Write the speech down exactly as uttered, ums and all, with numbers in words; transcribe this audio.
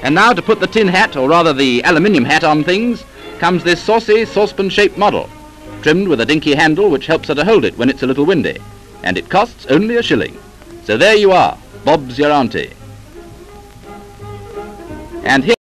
And now to put the tin hat, or rather the aluminium hat, on things, comes this saucy saucepan-shaped model, trimmed with a dinky handle which helps her to hold it when it's a little windy, and it costs only a shilling. So there you are, Bob's your auntie. And here